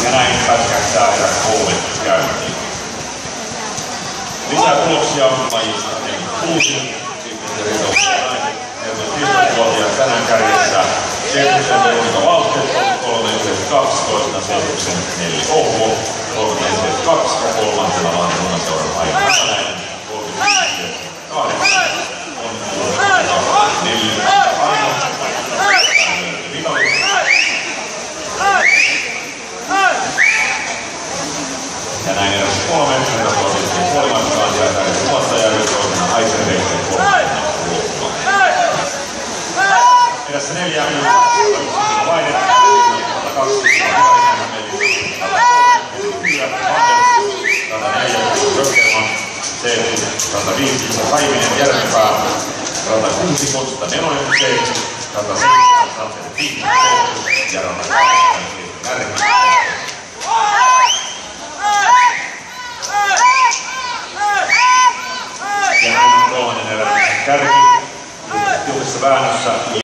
Ja näin pätkähtää erä 3 käyntiin. Lisää tuloksia lajista 6. Vuotiaat tänään kärjessä Seetyksen Veronika Valtte, 3.92, Seetyksen Nelli Ohvo, 3.92 ja kolmantena Vanhan Lunaseuran Aija Hämäläinen, 3.98 on Nelli Aino. Ja näin erässä 3, joka suosittiin puolimatkaan ja kärjessä tuottaja ja toisena Aisenreiksen kolmantena luokkaa. Erässä 4 Vaine, 2 Rökkelman, Seetu, 5 Haiminen, Järvenpää, 6 Kosta Nenonen, Seetu, 7 Santen Tiikki, ja 8 Närmi. Ja näin on kolmannen erän kärki tiukassa väännössä.